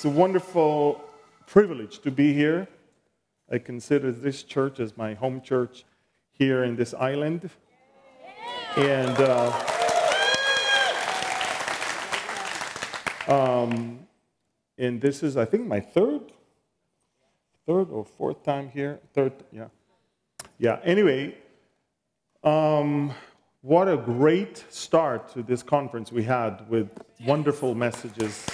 It's a wonderful privilege to be here. I consider this church as my home church here in this island. And this is, I think, my third or fourth time here. Yeah. Anyway, what a great start to this conference we had with wonderful messages.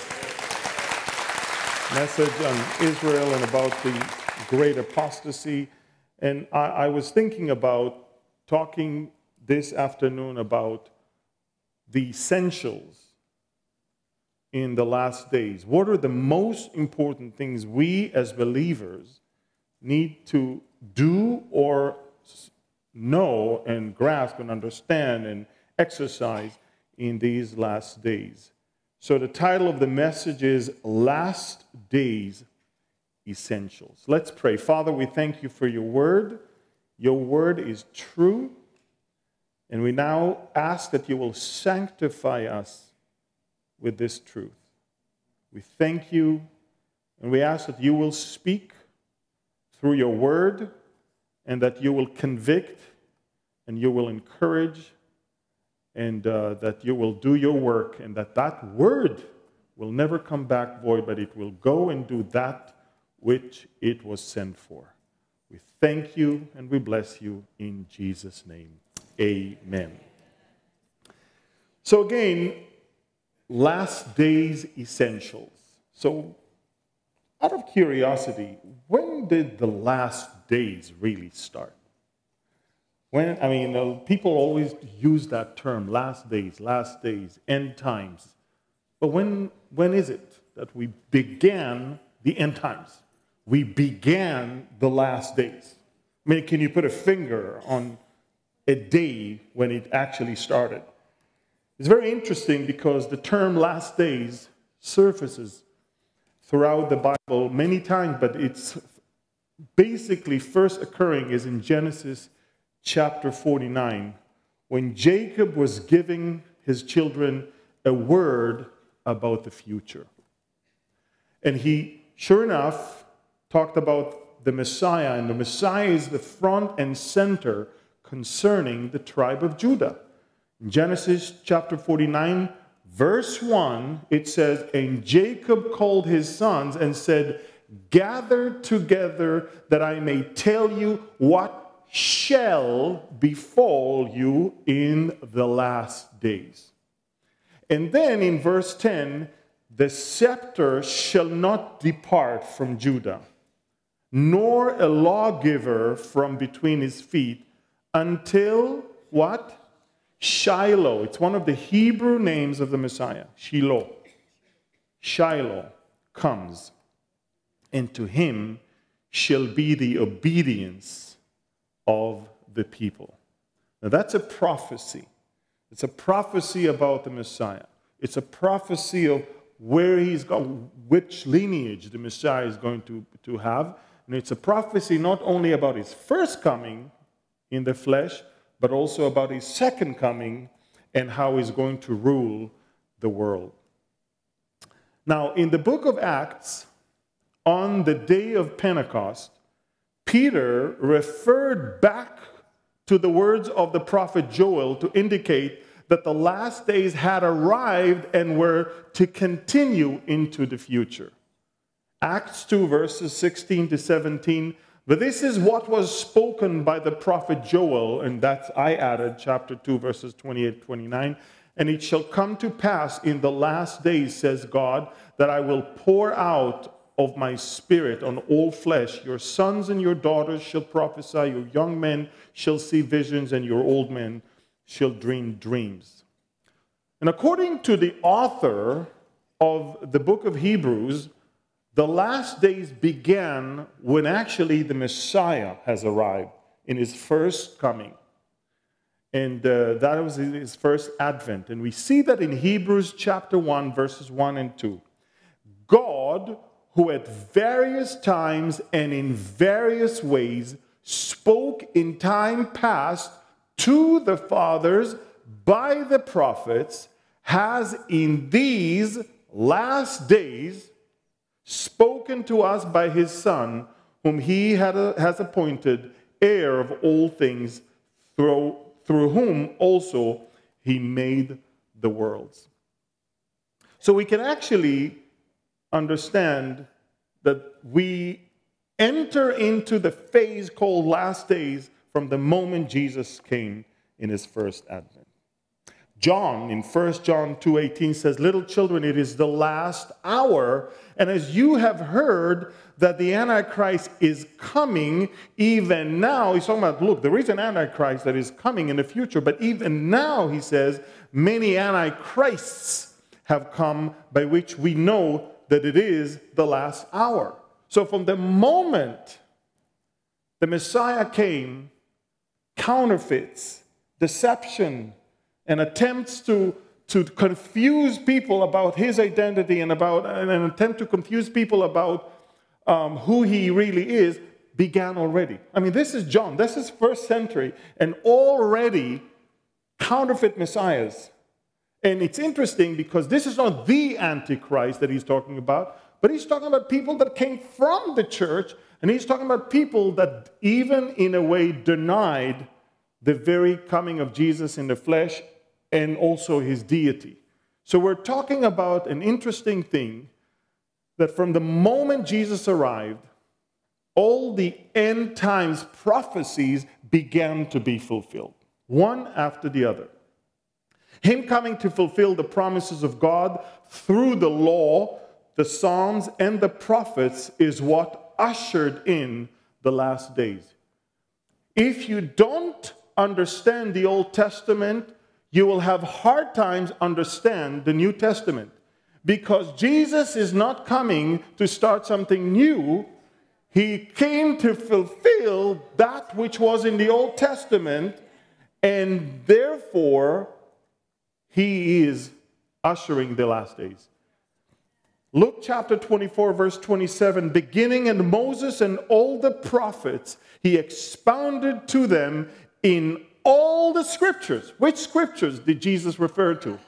Message on Israel and about the great apostasy. And I was thinking about talking this afternoon about the essentials in the last days. What are the most important things we as believers need to do or know and grasp and understand and exercise in these last days? So the title of the message is Last Days Essentials. Let's pray. Father, we thank you for your word. Your word is true. And we now ask that you will sanctify us with this truth. We thank you, and we ask that you will speak through your word, and that you will convict, and you will encourage, and that you will do your work, and that word will never come back void, but it will go and do that which it was sent for. We thank you, and we bless you in Jesus' name. Amen. So again, last days essentials. So out of curiosity, when did the last days really start? People always use that term, last days, end times. But when is it that we began the end times? We began the last days. I mean, can you put a finger on a day when it actually started? It's very interesting because the term last days surfaces throughout the Bible many times, but it's basically first occurring is in Genesis chapter 49, when Jacob was giving his children a word about the future. And he, sure enough, talked about the Messiah, and the Messiah is the front and center concerning the tribe of Judah. In Genesis chapter 49, verse 1, it says, "And Jacob called his sons and said, 'Gather together that I may tell you what shall befall you in the last days.'" And then in verse 10, "The scepter shall not depart from Judah, nor a lawgiver from between his feet, until," what? "Shiloh." It's one of the Hebrew names of the Messiah. Shiloh. Shiloh comes, and to him shall be the obedience of the people. Now that's a prophecy. It's a prophecy about the Messiah. It's a prophecy of where he's going, which lineage the Messiah is going to have. And it's a prophecy not only about his first coming in the flesh, but also about his second coming and how he's going to rule the world. Now, in the book of Acts, on the day of Pentecost, Peter referred back to the words of the prophet Joel to indicate that the last days had arrived and were to continue into the future. Acts 2, verses 16 to 17, "But this is what was spoken by the prophet Joel," and that's, I added, chapter 2, verses 28 29, "And it shall come to pass in the last days, says God, that I will pour out of my spirit on all flesh. Your sons and your daughters shall prophesy, your young men shall see visions, and your old men shall dream dreams." And according to the author of the book of Hebrews, the last days began when actually the Messiah has arrived in his first coming. And that was his first advent. And we see that in Hebrews chapter 1, verses 1 and 2. "God, who at various times and in various ways spoke in time past to the fathers by the prophets, has in these last days spoken to us by his Son, whom he has appointed heir of all things, through whom also he made the worlds. So we can actually understand that we enter into the phase called last days from the moment Jesus came in his first advent. John, in 1 John 2:18 says, "Little children, it is the last hour, and as you have heard that the Antichrist is coming, even now," he's talking about, look, there is an Antichrist that is coming in the future, but even now, he says, many Antichrists have come, by which we know that it is the last hour. So from the moment the Messiah came, counterfeits, deception, and attempts to confuse people about his identity and an attempt to confuse people about who he really is began already. I mean, this is John. This is first century, and already counterfeit messiahs. And it's interesting because this is not the Antichrist that he's talking about, but he's talking about people that came from the church, and he's talking about people that even in a way denied the very coming of Jesus in the flesh and also his deity. So we're talking about an interesting thing, that from the moment Jesus arrived, all the end times prophecies began to be fulfilled, one after the other. Him coming to fulfill the promises of God through the law, the Psalms, and the prophets is what ushered in the last days. If you don't understand the Old Testament, you will have hard times understand the New Testament, because Jesus is not coming to start something new. He came to fulfill that which was in the Old Testament, and therefore he is ushering the last days. Luke chapter 24, verse 27, "Beginning in Moses and all the prophets, he expounded to them in all the scriptures." Which scriptures did Jesus refer to?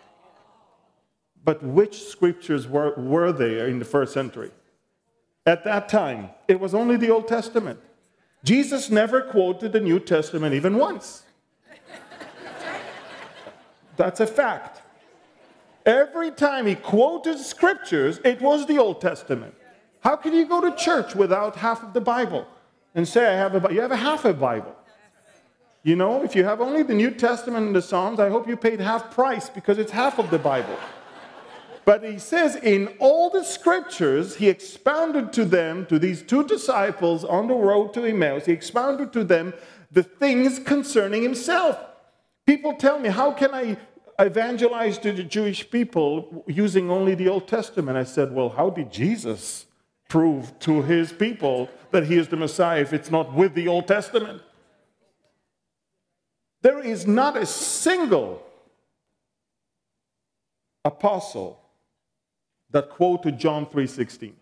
But which scriptures were there in the first century? At that time, it was only the Old Testament. Jesus never quoted the New Testament even once. That's a fact. Every time he quoted scriptures, it was the Old Testament. How can you go to church without half of the Bible and say, you have a half a Bible? You know, if you have only the New Testament and the Psalms, I hope you paid half price, because it's half of the Bible. But he says, in all the scriptures, he expounded to them, to these two disciples on the road to Emmaus, he expounded to them the things concerning himself. People tell me, how can I evangelize to the Jewish people using only the Old Testament? I said, well, how did Jesus prove to his people that he is the Messiah if it's not with the Old Testament? There is not a single apostle that quoted John 3:16.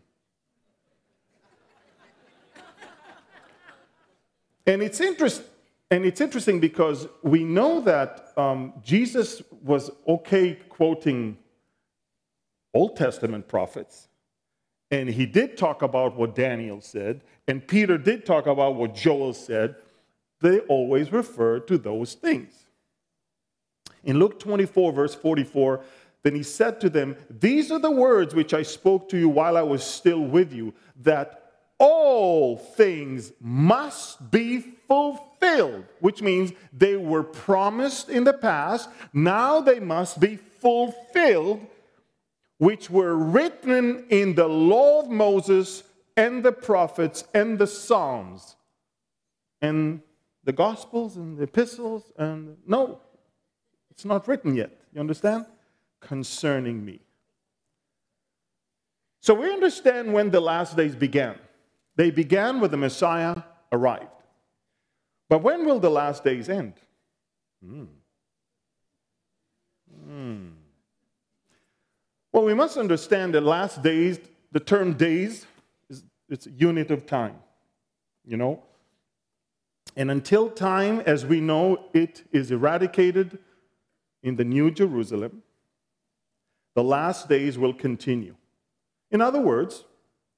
And it's interesting because we know that Jesus was okay quoting Old Testament prophets, and he did talk about what Daniel said, and Peter did talk about what Joel said. They always refer to those things. In Luke 24, verse 44, then he said to them, "These are the words which I spoke to you while I was still with you, that all things must be fulfilled," which means they were promised in the past, now they must be fulfilled, which were written in the law of Moses and the prophets and the Psalms and the Gospels and the epistles. And no, it's not written yet. You understand? Concerning me. So we understand when the last days began. They began when the Messiah arrived. But when will the last days end? Well, we must understand that last days, the term days, it's a unit of time, you know. And until time, as we know, it is eradicated in the New Jerusalem, the last days will continue. In other words,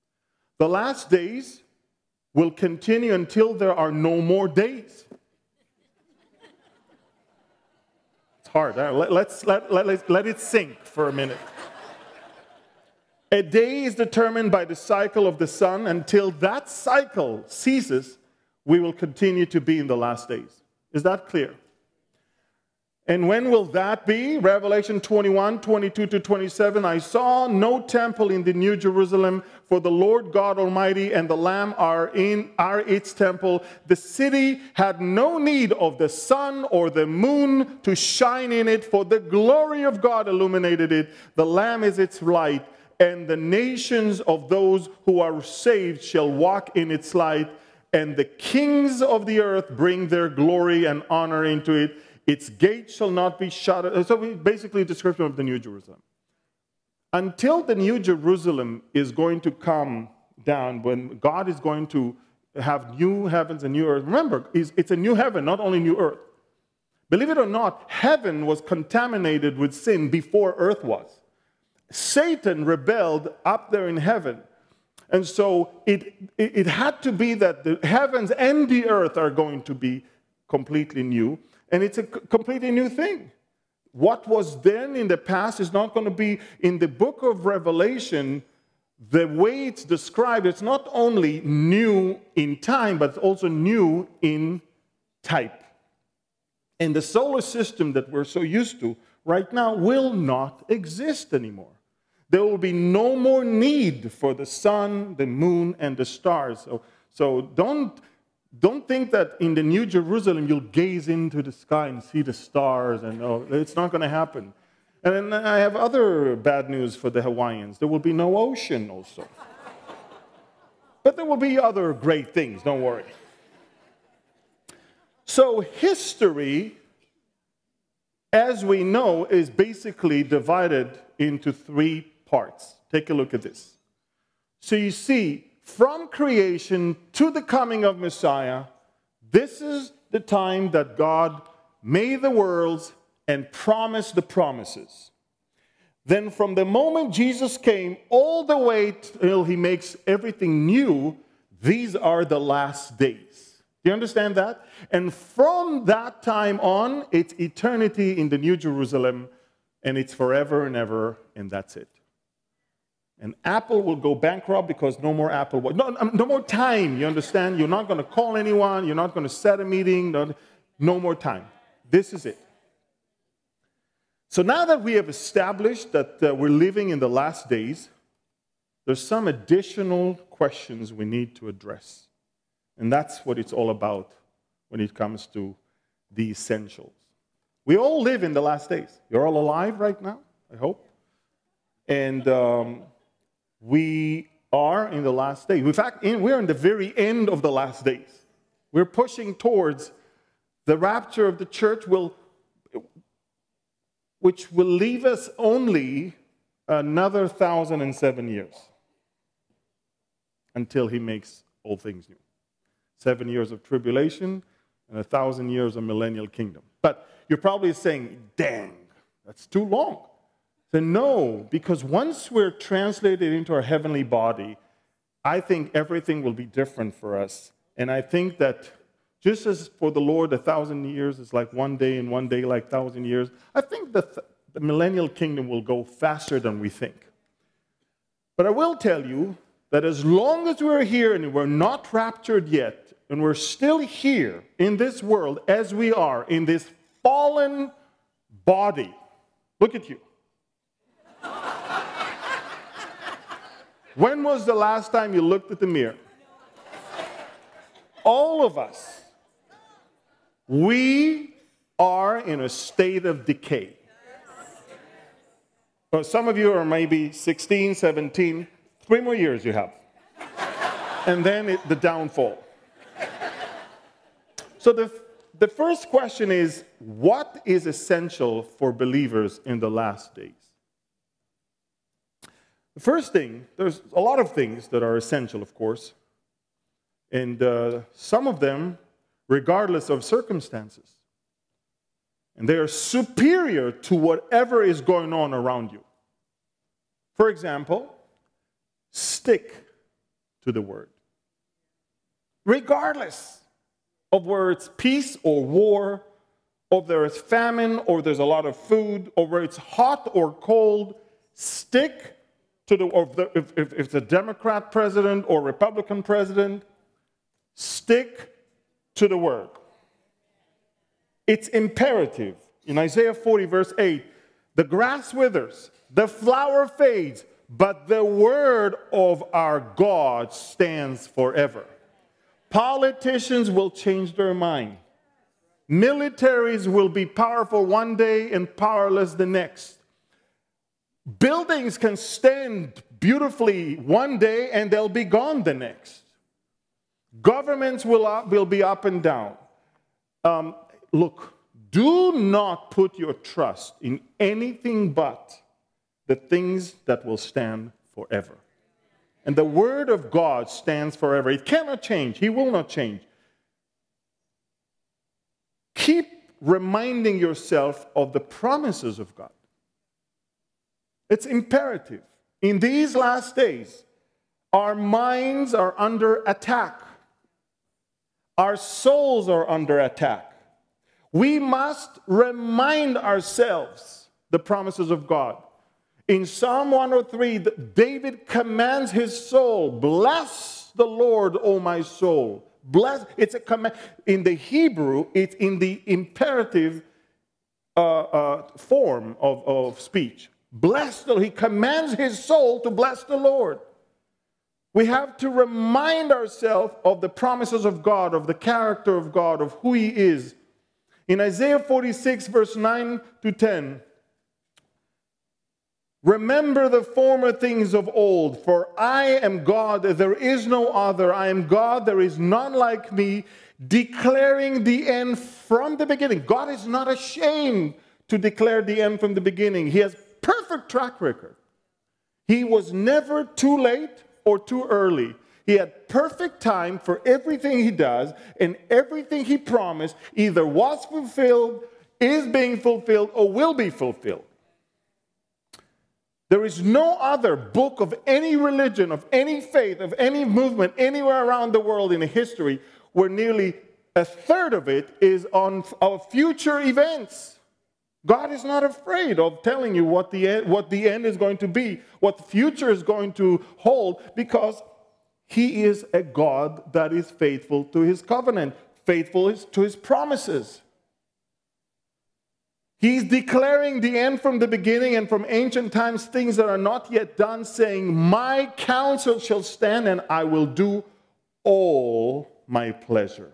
The last days will continue until there are no more days. It's hard. Let it sink for a minute. A day is determined by the cycle of the sun. Until that cycle ceases, we will continue to be in the last days. Is that clear? And when will that be? Revelation 21, 22 to 27. I saw no temple in the New Jerusalem, for the Lord God Almighty and the Lamb are its temple. The city had no need of the sun or the moon to shine in it, for the glory of God illuminated it. The Lamb is its light, and the nations of those who are saved shall walk in its light, and the kings of the earth bring their glory and honor into it. Its gates shall not be shut. So basically a description of the New Jerusalem. Until the New Jerusalem is going to come down, when God is going to have new heavens and new earth. Remember, it's a new heaven, not only new earth. Believe it or not, heaven was contaminated with sin before earth was. Satan rebelled up there in heaven. And so it had to be that the heavens and the earth are going to be completely new. And it's a completely new thing. What was then in the past is not going to be in the book of Revelation. The way it's described, it's not only new in time, but it's also new in type. And the solar system that we're so used to right now will not exist anymore. There will be no more need for the sun, the moon, and the stars. So don't think that in the New Jerusalem you'll gaze into the sky and see the stars. And it's not going to happen. And then I have other bad news for the Hawaiians. There will be no ocean also. But there will be other great things, don't worry. So history, as we know, is basically divided into three parts. Take a look at this. So you see, from creation to the coming of Messiah, this is the time that God made the worlds and promised the promises. Then from the moment Jesus came all the way till he makes everything new, these are the last days. Do you understand that? And from that time on, it's eternity in the New Jerusalem, and it's forever and ever, and that's it. And Apple will go bankrupt because no more Apple Watch. No more time, you understand? You're not going to call anyone. You're not going to set a meeting. No more time. This is it. So now that we have established that we're living in the last days, there's some additional questions we need to address. And that's what it's all about when it comes to the essentials. We all live in the last days. You're all alive right now, I hope. And we are in the last days. In fact, we're in the very end of the last days. We're pushing towards the rapture of the church, which will leave us only another 1,007 years until he makes all things new. 7 years of tribulation and 1,000 years of millennial kingdom. But you're probably saying, dang, that's too long. Then no, because once we're translated into our heavenly body, I think everything will be different for us. And I think that just as for the Lord, 1,000 years is like one day, and one day like 1,000 years, I think that the millennial kingdom will go faster than we think. But I will tell you that as long as we're here and we're not raptured yet, and we're still here in this world as we are, in this fallen body, look at you. When was the last time you looked at the mirror? All of us, we are in a state of decay. Well, some of you are maybe 16, 17, 3 more years you have. And then the downfall. So the first question is, what is essential for believers in the last days? The first thing, there's a lot of things that are essential, of course. And some of them, regardless of circumstances. And they are superior to whatever is going on around you. For example, stick to the word. Regardless of where it's peace or war, or there is famine, or there's a lot of food, or where it's hot or cold, stick to the, or if it's a Democrat president or Republican president, stick to the word. It's imperative. In Isaiah 40, verse 8, the grass withers, the flower fades, but the word of our God stands forever. Politicians will change their mind. Militaries will be powerful one day and powerless the next. Buildings can stand beautifully one day and they'll be gone the next. Governments will be up and down. Look, do not put your trust in anything but the things that will stand forever. And the word of God stands forever. It cannot change. He will not change. Keep reminding yourself of the promises of God. It's imperative. In these last days, our minds are under attack. Our souls are under attack. We must remind ourselves the promises of God. In Psalm 103, David commands his soul, bless the Lord, O my soul. Bless. It's a command. In the Hebrew, it's in the imperative form of speech. Bless the Lord. He commands his soul to bless the Lord. We have to remind ourselves of the promises of God, of the character of God, of who he is. In Isaiah 46, verse 9 to 10, remember the former things of old, for I am God, there is no other. I am God, there is none like me, declaring the end from the beginning. God is not ashamed to declare the end from the beginning. He has perfect track record. He was never too late or too early. He had perfect time for everything he does, and everything he promised either was fulfilled, is being fulfilled, or will be fulfilled. There is no other book of any religion, of any faith, of any movement anywhere around the world in history where nearly a third of it is on future events. God is not afraid of telling you what the end is going to be, what the future is going to hold, because he is a God that is faithful to his covenant, faithful to his promises. He's declaring the end from the beginning and from ancient times, things that are not yet done, saying, my counsel shall stand and I will do all my pleasure.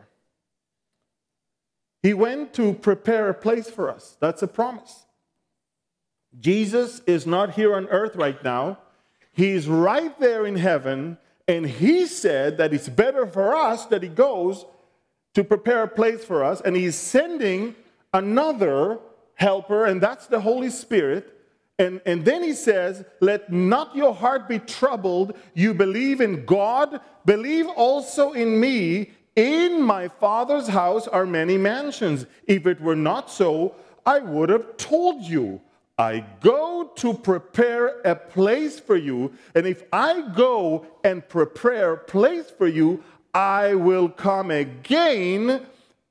He went to prepare a place for us. That's a promise. Jesus is not here on earth right now. He's right there in heaven, and he said that it's better for us that he goes to prepare a place for us, and he's sending another helper, and that's the Holy Spirit. And then he says, let not your heart be troubled. You believe in God, believe also in me. In my Father's house are many mansions. If it were not so, I would have told you. I go to prepare a place for you. And if I go and prepare a place for you, I will come again,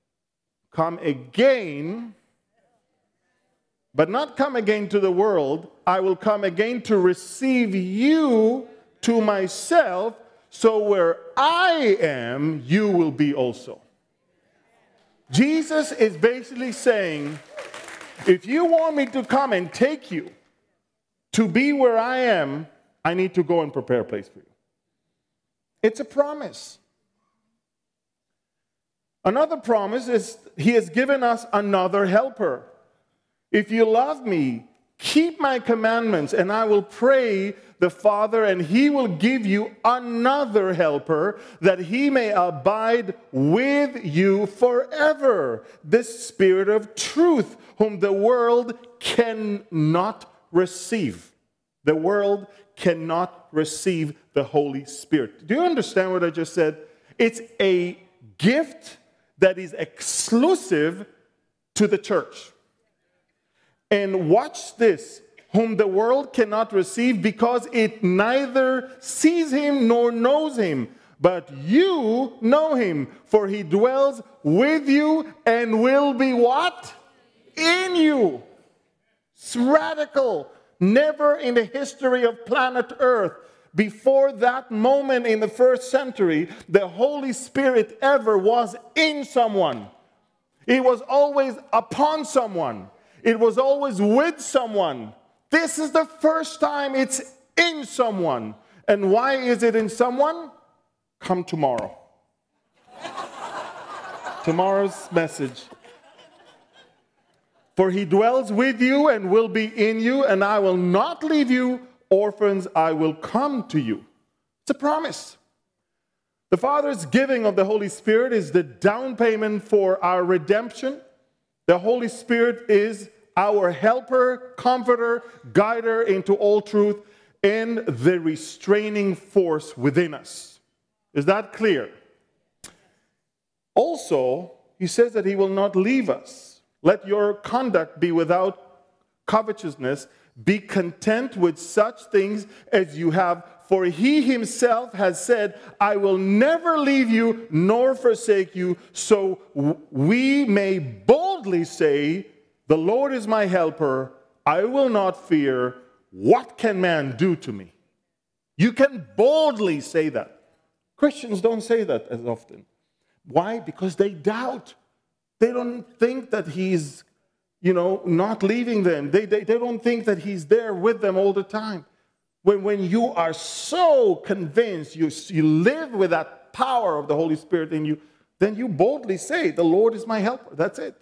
but not come again to the world. I will come again to receive you to myself, so where I am, you will be also. Jesus is basically saying, if you want me to come and take you to be where I am, I need to go and prepare a place for you. It's a promise. Another promise is he has given us another helper. If you love me, keep my commandments, and I will pray the Father, and he will give you another helper, that he may abide with you forever. The Spirit of truth, whom the world cannot receive. The world cannot receive the Holy Spirit. Do you understand what I just said? It's a gift that is exclusive to the church. And watch this. whom the world cannot receive because it neither sees him nor knows him. But you know him, for he dwells with you and will be what? In you. It's radical. Never in the history of planet Earth, before that moment in the first century, the Holy Spirit ever was in someone. It was always upon someone. It was always with someone. This is the first time it's in someone. And why is it in someone? Come tomorrow. Tomorrow's message. For he dwells with you and will be in you, and I will not leave you orphans, I will come to you. It's a promise. The Father's giving of the Holy Spirit is the down payment for our redemption. The Holy Spirit is our helper, comforter, guider into all truth, and the restraining force within us. Is that clear? Also, he says that he will not leave us. Let your conduct be without covetousness. Be content with such things as you have. For he himself has said, I will never leave you nor forsake you. So we may boldly say, the Lord is my helper. I will not fear. What can man do to me? You can boldly say that. Christians don't say that as often. Why? Because they doubt. They don't think that he's, not leaving them. They don't think that he's there with them all the time. When you are so convinced, you live with that power of the Holy Spirit in you, then you boldly say, the Lord is my helper. That's it.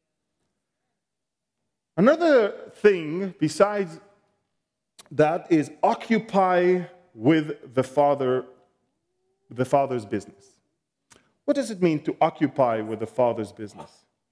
Another thing besides that is occupy with the Father's business. What does it mean to occupy with the Father's business?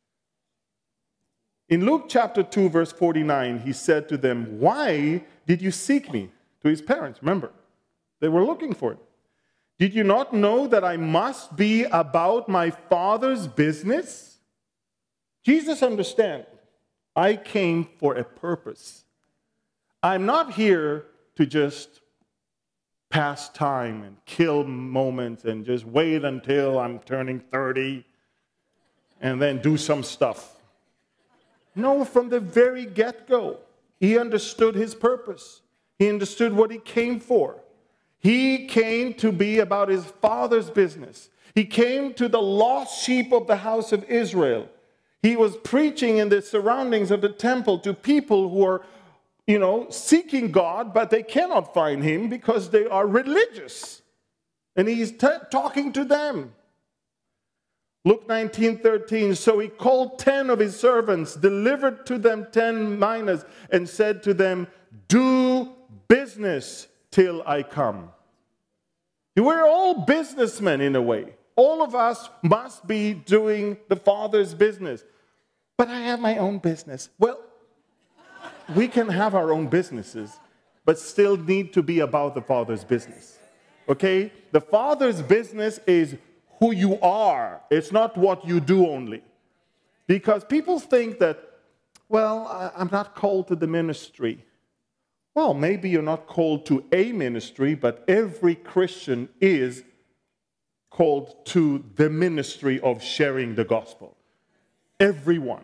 In Luke chapter 2, verse 49, he said to them, why did you seek me? To his parents, remember. They were looking for him. Did you not know that I must be about my Father's business? Jesus understands. I came for a purpose. I'm not here to just pass time and kill moments and just wait until I'm turning 30 and then do some stuff. No, from the very get-go, he understood his purpose. He understood what he came for. He came to be about his Father's business. He came to the lost sheep of the house of Israel. He was preaching in the surroundings of the temple to people who are seeking God, but they cannot find him because they are religious. And he's talking to them. Luke 19:13, so he called 10 of his servants, delivered to them 10 minas, and said to them, do business till I come. We're all businessmen in a way. All of us must be doing the Father's business. But I have my own business. Well, we can have our own businesses, but still need to be about the Father's business. Okay? The Father's business is who you are. It's not what you do only. Because people think that, well, I'm not called to the ministry. Well, maybe you're not called to a ministry, but every Christian is called to the ministry of sharing the gospel. Everyone.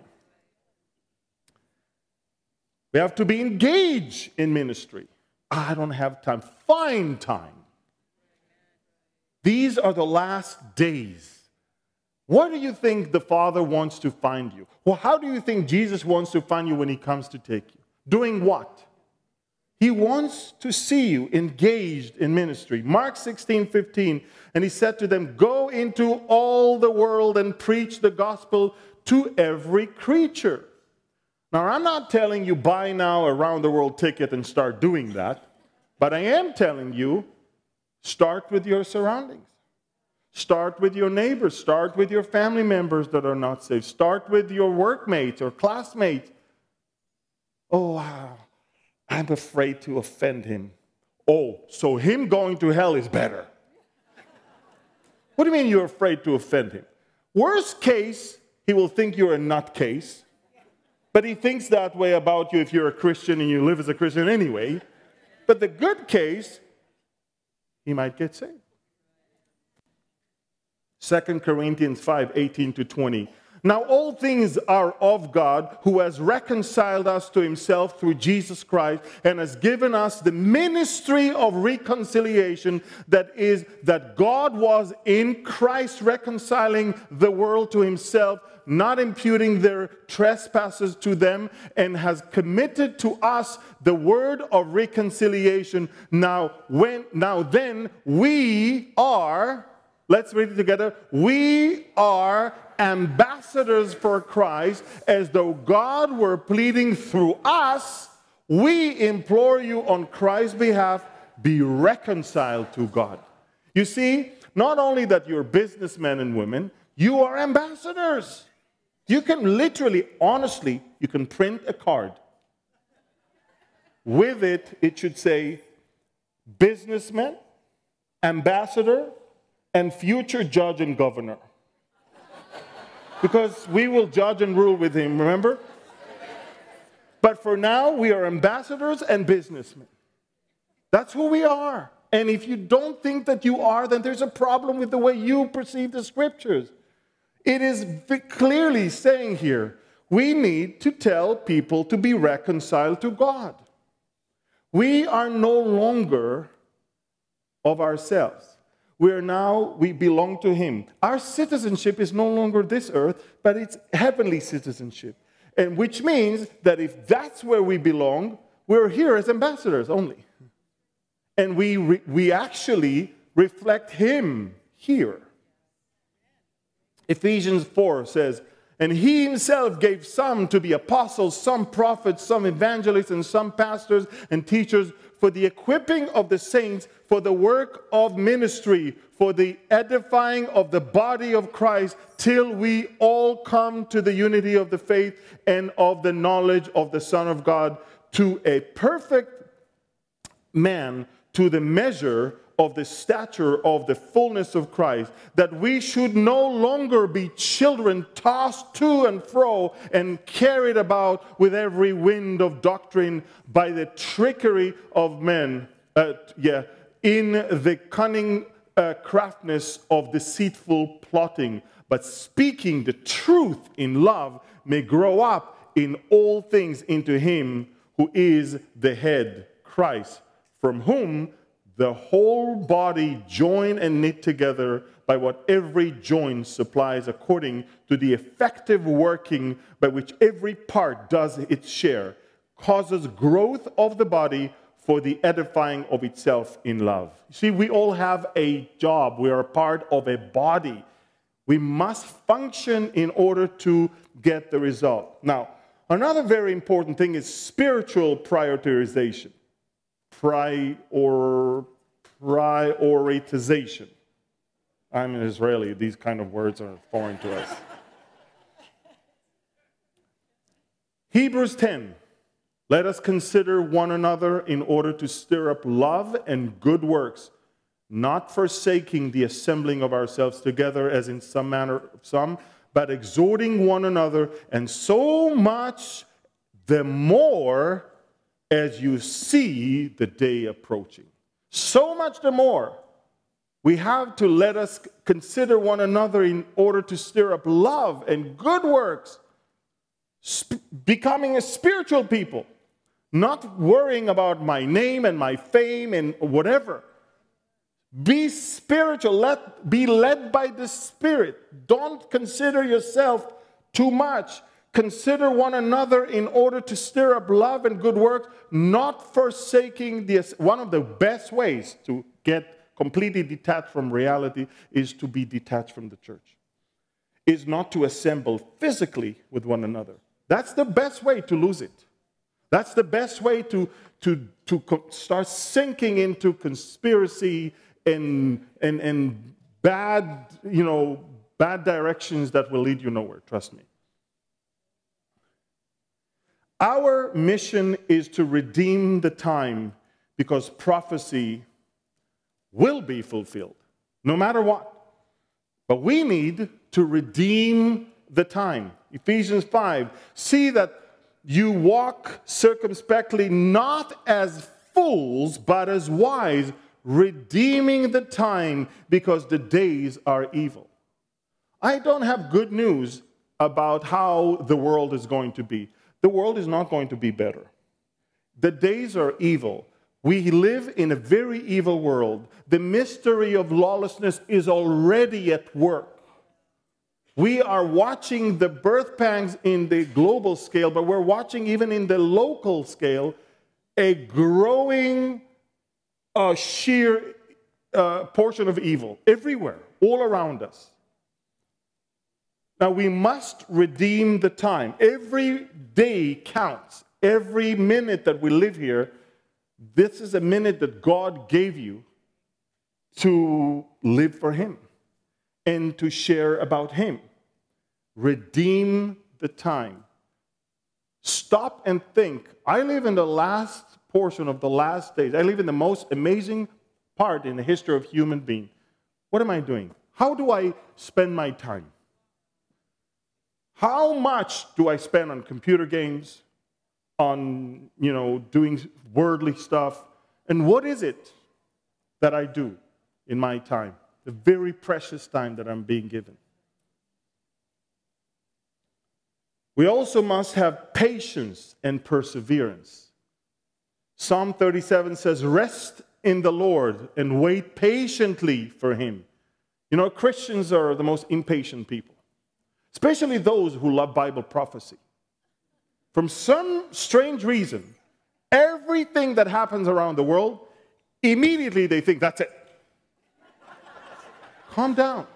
We have to be engaged in ministry. I don't have time. Find time. These are the last days. What do you think the Father wants to find you? Well, how do you think Jesus wants to find you when he comes to take you? Doing what? He wants to see you engaged in ministry. Mark 16:15, and he said to them, go into all the world and preach the gospel to every creature. Now, I'm not telling you buy now a round the world ticket and start doing that, but I am telling you, start with your surroundings. Start with your neighbors. Start with your family members that are not saved. Start with your workmates or classmates. Oh, wow. I'm afraid to offend him. Oh, so him going to hell is better. What do you mean you're afraid to offend him? Worst case, he will think you're a nutcase. But he thinks that way about you if you're a Christian and you live as a Christian anyway. But the good case, he might get saved. 2 Corinthians 5:18-20. Now all things are of God, who has reconciled us to himself through Jesus Christ and has given us the ministry of reconciliation, that is, that God was in Christ reconciling the world to himself, not imputing their trespasses to them, and has committed to us the word of reconciliation. Now then we are, let's read it together, we are ambassadors for Christ, as though God were pleading through us. We implore you on Christ's behalf, be reconciled to God. You see, not only that you're businessmen and women, you are ambassadors. You can literally, honestly, you can print a card. With it, it should say, businessman, ambassador, and future judge and governor. Because we will judge and rule with him, remember? But for now, we are ambassadors and businessmen. That's who we are. And if you don't think that you are, then there's a problem with the way you perceive the scriptures. It is clearly saying here, we need to tell people to be reconciled to God. We are no longer of ourselves. We belong to him. Our citizenship is no longer this earth, but it's heavenly citizenship. And which means that if that's where we belong, we're here as ambassadors only. And we actually reflect him here. Ephesians 4 says, and he himself gave some to be apostles, some prophets, some evangelists, and some pastors and teachers, for the equipping of the saints, for the work of ministry, for the edifying of the body of Christ, till we all come to the unity of the faith and of the knowledge of the Son of God, to a perfect man, to the measure of the stature of the fullness of Christ, that we should no longer be children tossed to and fro and carried about with every wind of doctrine by the trickery of men, in the cunning craftiness of deceitful plotting, but speaking the truth in love may grow up in all things into him who is the head, Christ, from whom the whole body, joined and knit together by what every joint supplies, according to the effective working by which every part does its share, causes growth of the body for the edifying of itself in love. See, we all have a job. We are a part of a body. We must function in order to get the result. Now, another very important thing is spiritual prioritization. Prioritization. I'm an Israeli. These kind of words are foreign to us. Hebrews 10. Let us consider one another in order to stir up love and good works, not forsaking the assembling of ourselves together as in some manner of some, but exhorting one another, and so much the more as you see the day approaching. So much the more. We have to let us consider one another in order to stir up love and good works, becoming a spiritual people, not worrying about my name and my fame and whatever. Be spiritual, be led by the Spirit. Don't consider yourself too much. Consider one another in order to stir up love and good works, not forsaking this. One of the best ways to get completely detached from reality is to be detached from the church. Is not to assemble physically with one another. That's the best way to lose it. That's the best way to start sinking into conspiracy and bad, bad directions that will lead you nowhere. Trust me. Our mission is to redeem the time, because prophecy will be fulfilled, no matter what. But we need to redeem the time. Ephesians 5. See that you walk circumspectly, not as fools, but as wise, redeeming the time because the days are evil. I don't have good news about how the world is going to be. The world is not going to be better. The days are evil. We live in a very evil world. The mystery of lawlessness is already at work. We are watching the birth pangs in the global scale, but we're watching even in the local scale a growing sheer portion of evil everywhere, all around us. Now, we must redeem the time. Every day counts. Every minute that we live here, this is a minute that God gave you to live for Him and to share about Him. Redeem the time. Stop and think. I live in the last portion of the last days. I live in the most amazing part in the history of human being. What am I doing? How do I spend my time? How much do I spend on computer games, on, doing worldly stuff? And what is it that I do in my time? The very precious time that I'm being given. We also must have patience and perseverance. Psalm 37 says, rest in the Lord and wait patiently for Him. Christians are the most impatient people, especially those who love Bible prophecy. From some strange reason, everything that happens around the world, immediately they think, that's it. Calm down.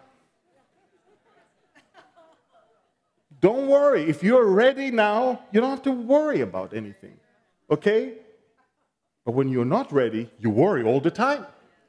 Don't worry. If you're ready now, you don't have to worry about anything. Okay? But when you're not ready, you worry all the time.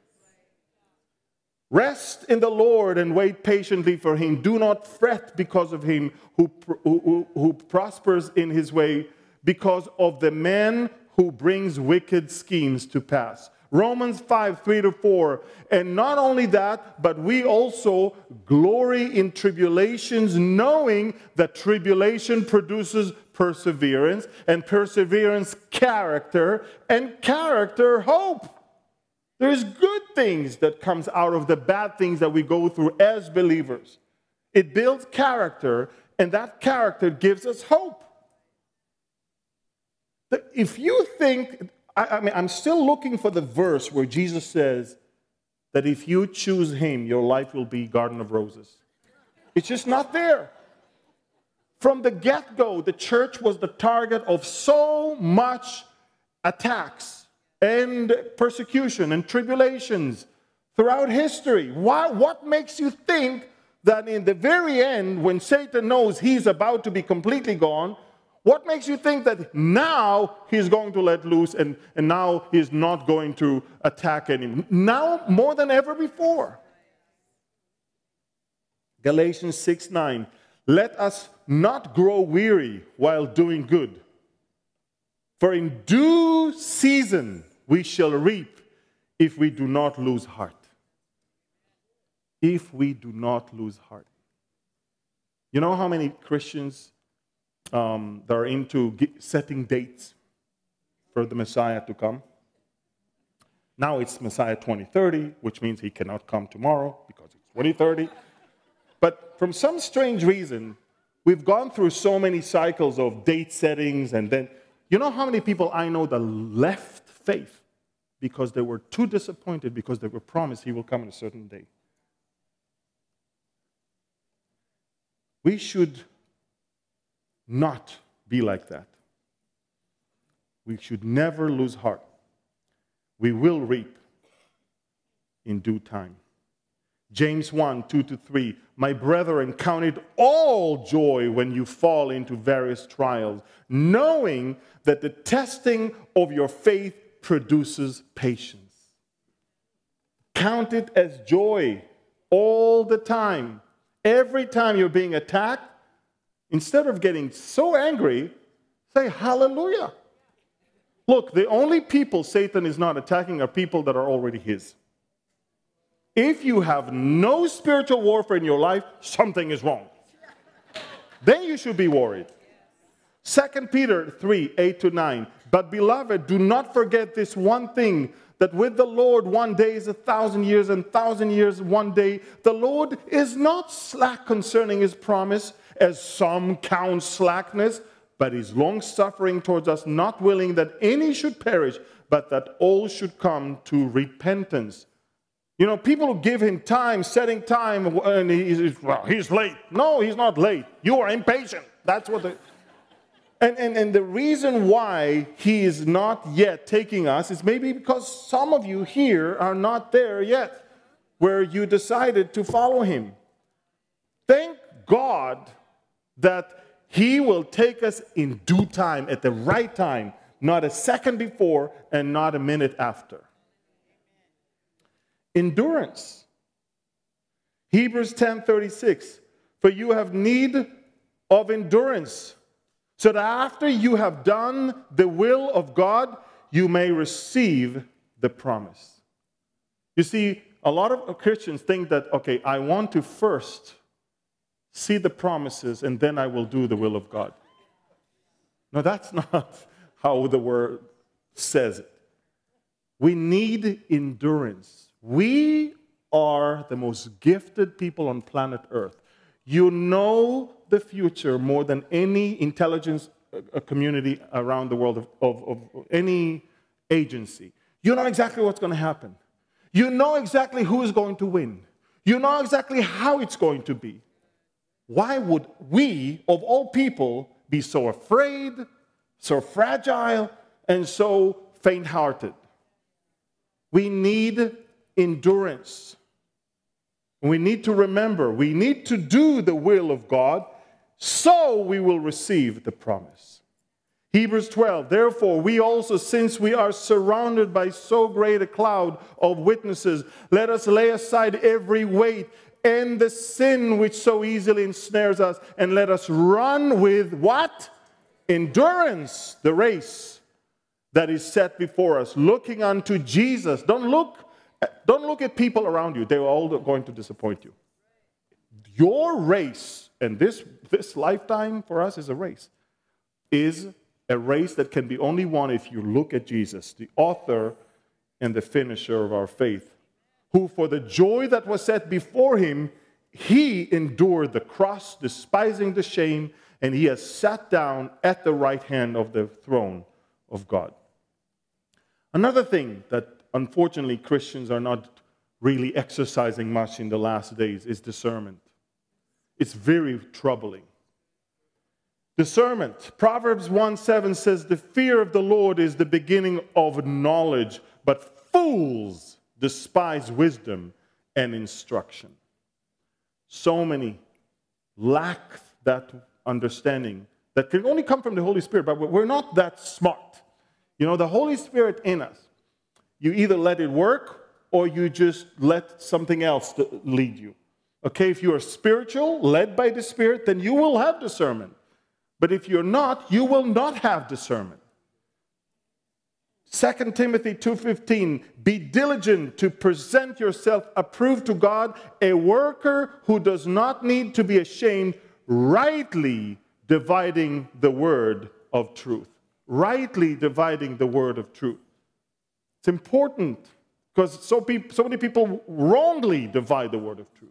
Rest in the Lord and wait patiently for Him. Do not fret because of him who prospers in his way, because of the man who brings wicked schemes to pass. Romans 5:3-4. And not only that, but we also glory in tribulations, knowing that tribulation produces perseverance, and perseverance, character, and character, hope. There's good things that comes out of the bad things that we go through as believers. It builds character, and that character gives us hope. If you think, I'm still looking for the verse where Jesus says that if you choose Him, your life will be Garden of Roses. It's just not there. From the get-go, the church was the target of so much attacks and persecution and tribulations throughout history. What makes you think that in the very end, when Satan knows he's about to be completely gone, what makes you think that now he's going to let loose and now he's not going to attack anyone? Now more than ever before. Galatians 6:9. Let us not grow weary while doing good, for in due season we shall reap if we do not lose heart. If we do not lose heart. You know how many Christians that are into setting dates for the Messiah to come? Now it's Messiah 2030, which means He cannot come tomorrow because it's 2030. But from some strange reason, we've gone through so many cycles of date settings, and then, you know how many people I know that left faith because they were too disappointed because they were promised He will come on a certain day. We should not be like that. We should never lose heart. We will reap in due time. James 1:2-3. My brethren, count it all joy when you fall into various trials, knowing that the testing of your faith produces patience. Count it as joy all the time. Every time you're being attacked, instead of getting so angry, say hallelujah. Look, the only people Satan is not attacking are people that are already his. If you have no spiritual warfare in your life, something is wrong. Then you should be worried. 2 Peter 3, 8 to 9. But beloved, do not forget this one thing, that with the Lord 1 day is 1,000 years, and 1,000 years 1 day. The Lord is not slack concerning his promise, as some count slackness, but is long-suffering towards us, not willing that any should perish, but that all should come to repentance. You know, people who give him time, setting time, and he's late. No, he's not late. You are impatient. That's what the... And the reason why he is not yet taking us is maybe because some of you here are not there yet, where you decided to follow him. Thank God that he will take us in due time, at the right time, not a second before and not a minute after. Endurance. Hebrews 10:36. For you have need of endurance, so that after you have done the will of God, you may receive the promise. You see, a lot of Christians think that, okay, I want to first see the promises and then I will do the will of God. No, that's not how the word says it. We need endurance. We are the most gifted people on planet Earth. You know the future more than any intelligence community around the world of any agency. You know exactly what's going to happen. You know exactly who is going to win. You know exactly how it's going to be. Why would we, of all people, be so afraid, so fragile, and so faint-hearted? We need endurance. We need to remember, we need to do the will of God, so we will receive the promise. Hebrews 12, therefore, we also, since we are surrounded by so great a cloud of witnesses, let us lay aside every weight and the sin which so easily ensnares us, and let us run with what? Endurance, the race that is set before us, looking unto Jesus. Don't look at people around you. They're all going to disappoint you. Your race, and this lifetime for us is a race that can be only won if you look at Jesus, the author and the finisher of our faith, who for the joy that was set before him, he endured the cross, despising the shame, and he has sat down at the right hand of the throne of God. Another thing that unfortunately Christians are not really exercising much in the last days is discernment. It's very troubling. Discernment. Proverbs 1:7 says, the fear of the Lord is the beginning of knowledge, but fools despise wisdom and instruction. So many lack that understanding that can only come from the Holy Spirit, but we're not that smart. You know, the Holy Spirit in us, you either let it work or you just let something else lead you. Okay, if you are spiritual, led by the Spirit, then you will have discernment. But if you're not, you will not have discernment. 2 Timothy 2:15, be diligent to present yourself approved to God, a worker who does not need to be ashamed, rightly dividing the word of truth. Rightly dividing the word of truth. It's important because so many people wrongly divide the word of truth.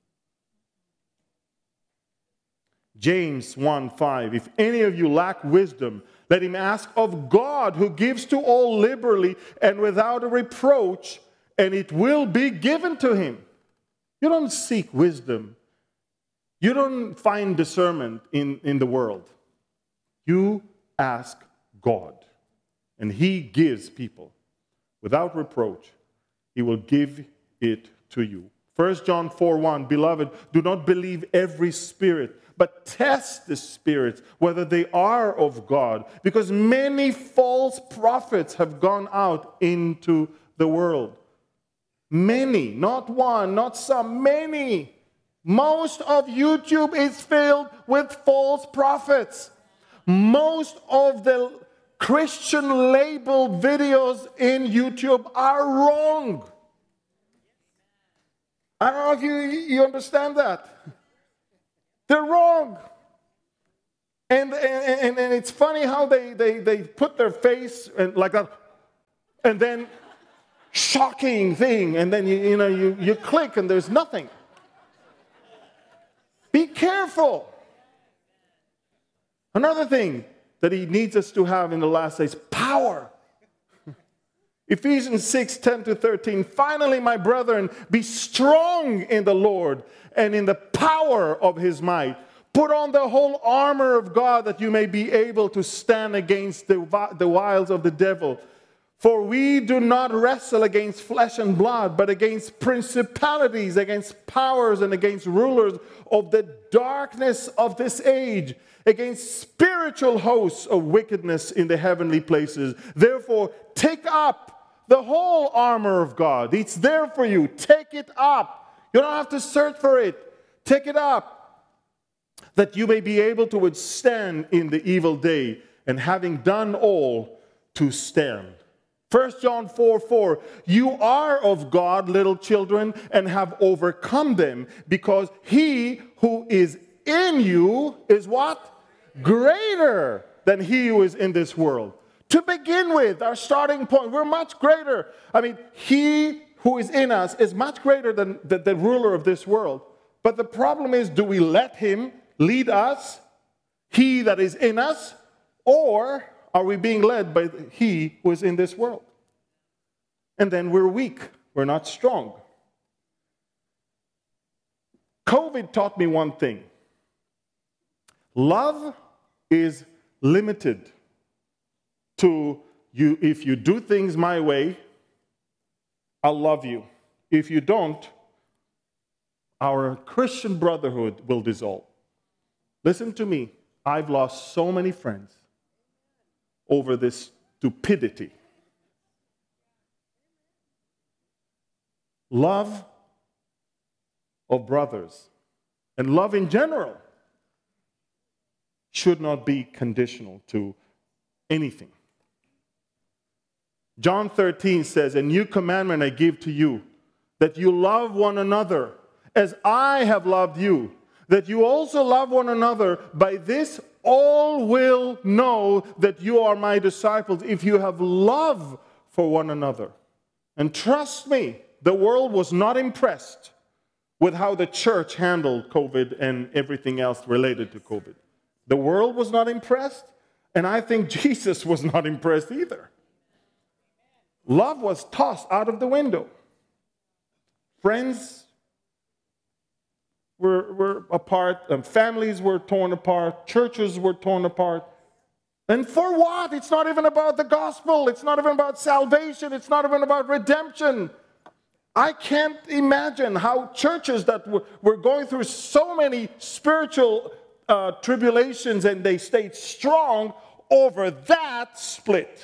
James 1:5, if any of you lack wisdom, let him ask of God, who gives to all liberally and without a reproach, and it will be given to him. You don't seek wisdom. You don't find discernment in the world. You ask God, and he gives people without reproach. He will give it to you. 1 John 4:1, beloved, do not believe every spirit, but test the spirits, whether they are of God, because many false prophets have gone out into the world. Many, not one, not some, many. Most of YouTube is filled with false prophets. Most of the Christian labeled videos in YouTube are wrong. I don't know if you understand that. They're wrong. And it's funny how they put their face and like that, and then shocking thing, and then you click and there's nothing. Be careful. Another thing that he needs us to have in the last days, power. Ephesians 6:10-13. Finally, my brethren, be strong in the Lord and in the power of his might. Put on the whole armor of God that you may be able to stand against the wiles of the devil. For we do not wrestle against flesh and blood, but against principalities, against powers, and against rulers of the darkness of this age, against spiritual hosts of wickedness in the heavenly places. Therefore, take up the whole armor of God. It's there for you. Take it up. You don't have to search for it. Take it up, that you may be able to withstand in the evil day, and having done all, to stand. 1 John 4:4, you are of God, little children, and have overcome them, because he who is in you is what? Greater than he who is in this world. To begin with, our starting point, we're much greater. I mean, he who is in us is much greater than the ruler of this world. But the problem is, do we let him lead us, he that is in us, or are we being led by he who is in this world? And then we're weak. We're not strong. COVID taught me one thing. Love is limited to you. If you do things my way, I'll love you. If you don't, our Christian brotherhood will dissolve. Listen to me. I've lost so many friends over this stupidity. Love of brothers and love in general should not be conditional to anything. John 13 says, a new commandment I give to you, that you love one another as I have loved you, that you also love one another. By this all will know that you are my disciples, if you have love for one another. And trust me, the world was not impressed with how the church handled COVID and everything else related to COVID. The world was not impressed, and I think Jesus was not impressed either. Love was tossed out of the window. Friends were apart, and families were torn apart, churches were torn apart. And for what? It's not even about the gospel. It's not even about salvation. It's not even about redemption. I can't imagine how churches that were going through so many spiritual tribulations and they stayed strong over that split.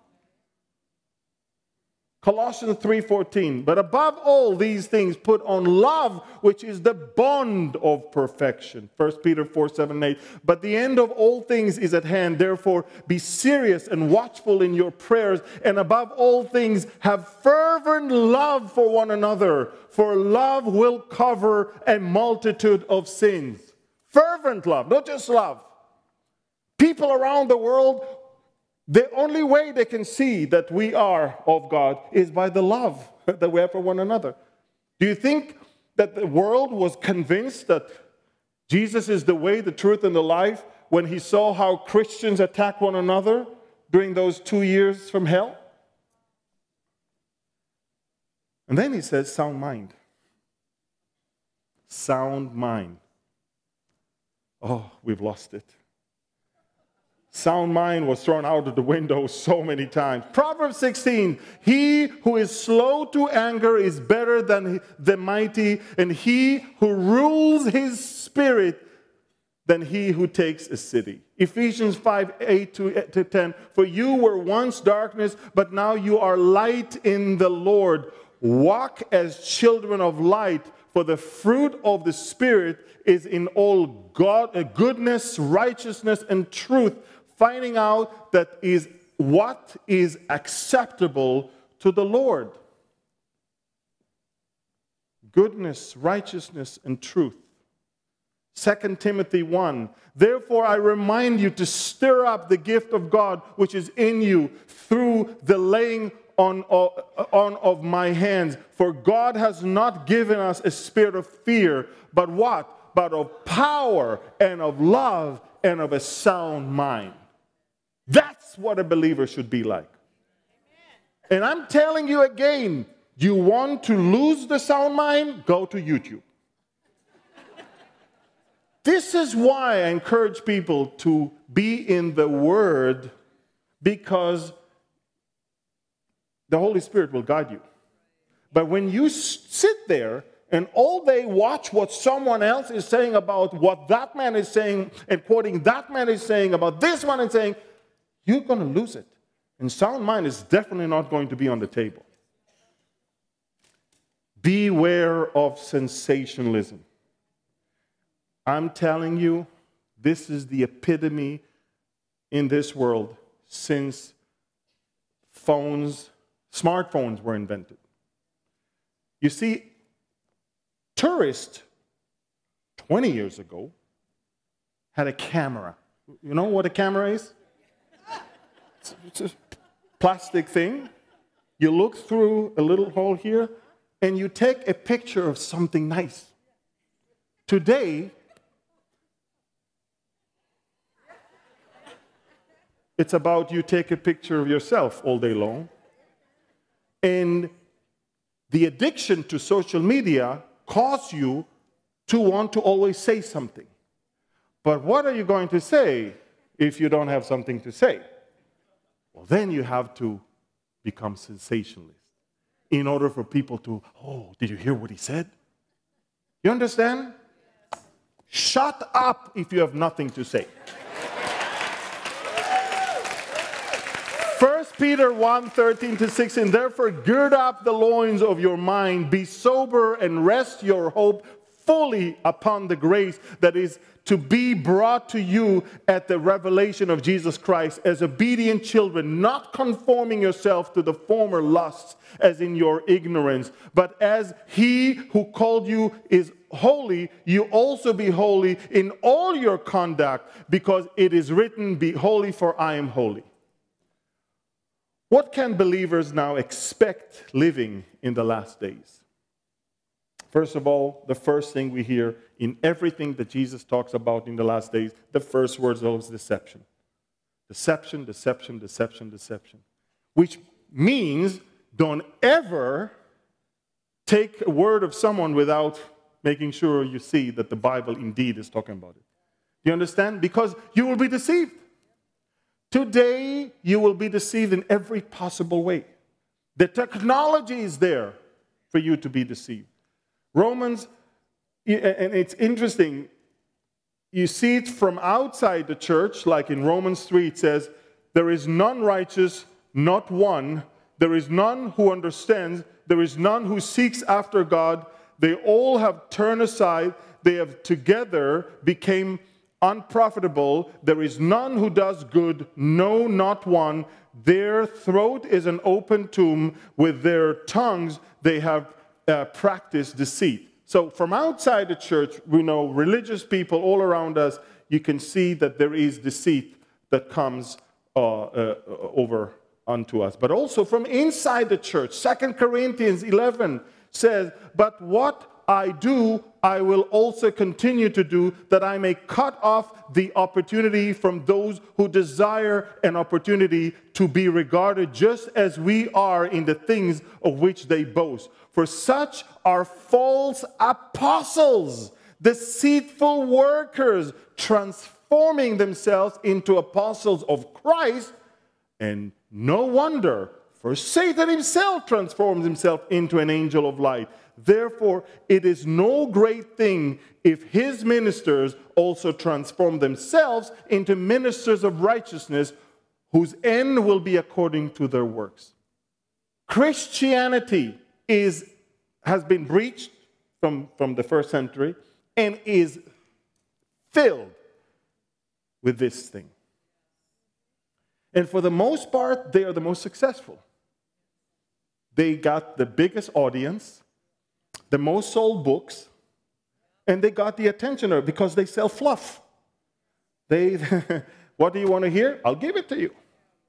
Colossians 3:14, but above all these things put on love, which is the bond of perfection. 1 Peter 4:7-8, but the end of all things is at hand. Therefore be serious and watchful in your prayers, and above all things have fervent love for one another, for love will cover a multitude of sins. Fervent love, not just love. People around the world, the only way they can see that we are of God is by the love that we have for one another. Do you think that the world was convinced that Jesus is the way, the truth, and the life when he saw how Christians attack one another during those 2 years from hell? And then he says, sound mind. Sound mind. Oh, we've lost it. Sound mind was thrown out of the window so many times. Proverbs 16, he who is slow to anger is better than the mighty, and he who rules his spirit than he who takes a city. Ephesians 5:8-10, for you were once darkness, but now you are light in the Lord. Walk as children of light, for the fruit of the Spirit is in all goodness, righteousness, and truth, finding out that is what is acceptable to the Lord. Goodness, righteousness, and truth. 2 Timothy 1. Therefore, I remind you to stir up the gift of God which is in you through the laying on of my hands. For God has not given us a spirit of fear, but what? But of power and of love and of a sound mind. That's what a believer should be like. And I'm telling you again, you want to lose the sound mind? Go to YouTube. This is why I encourage people to be in the Word, because the Holy Spirit will guide you. But when you sit there and all day watch what someone else is saying about what that man is saying and quoting that man is saying about this one and saying, you're going to lose it. And sound mind is definitely not going to be on the table. Beware of sensationalism. I'm telling you, this is the epitome in this world since smartphones were invented. You see, tourists 20 years ago had a camera. You know what a camera is? It's a plastic thing. You look through a little hole here and you take a picture of something nice. Today, it's about you take a picture of yourself all day long. And the addiction to social media causes you to want to always say something. But what are you going to say if you don't have something to say? Well, then you have to become sensationalist in order for people to, oh, did you hear what he said? You understand? Shut up if you have nothing to say. 1 Peter 1, 13-16, therefore gird up the loins of your mind, be sober and rest your hope fully upon the grace that is to be brought to you at the revelation of Jesus Christ, as obedient children, not conforming yourself to the former lusts as in your ignorance, but as he who called you is holy, you also be holy in all your conduct, because it is written, be holy for I am holy. What can believers now expect living in the last days? First of all, the first thing we hear in everything that Jesus talks about in the last days, the first word is always deception. Deception, deception, deception, deception. Which means don't ever take a word of someone without making sure you see that the Bible indeed is talking about it. Do you understand? Because you will be deceived. Today, you will be deceived in every possible way. The technology is there for you to be deceived. Romans, and it's interesting, you see it from outside the church, like in Romans 3, it says, there is none righteous, not one. There is none who understands. There is none who seeks after God. They all have turned aside. They have together became unprofitable. There is none who does good, no, not one. Their throat is an open tomb. With their tongues they have practiced deceit. So from outside the church, we know religious people all around us, you can see that there is deceit that comes over unto us. But also from inside the church, 2 Corinthians 11 says, but what I do, I will also continue to do, that I may cut off the opportunity from those who desire an opportunity to be regarded just as we are in the things of which they boast. For such are false apostles, deceitful workers, transforming themselves into apostles of Christ. And no wonder, for Satan himself transforms himself into an angel of light. Therefore, it is no great thing if his ministers also transform themselves into ministers of righteousness, whose end will be according to their works. Christianity has been breached from the first century and is filled with this thing. And for the most part, they are the most successful. They got the biggest audience, the most sold books, And they got the attention of it because they sell fluff. They, what do you want to hear? I'll give it to you.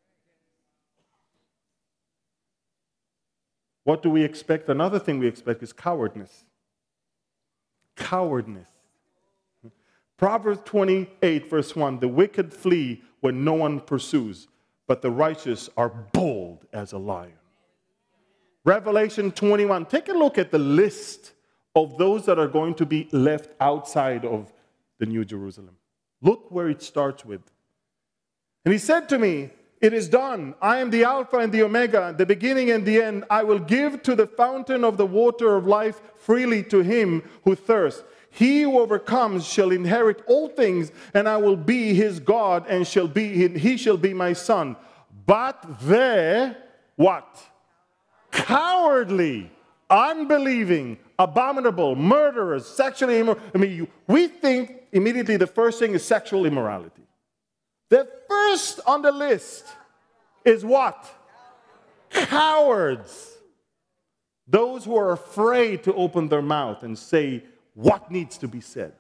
What do we expect? Another thing we expect is cowardness. Cowardness. Proverbs 28, verse 1, the wicked flee when no one pursues, but the righteous are bold as a lion. Revelation 21, take a look at the list of those that are going to be left outside of the New Jerusalem. Look where it starts with. And he said to me, it is done. I am the Alpha and the Omega, the beginning and the end. I will give to the fountain of the water of life freely to him who thirsts. He who overcomes shall inherit all things, and I will be his God, and he shall be my son. But they, what? Cowardly, unbelieving, abominable, murderers, sexually immoral. I mean, we think immediately the first thing is sexual immorality. The first on the list is what? Cowards. Those who are afraid to open their mouth and say what needs to be said.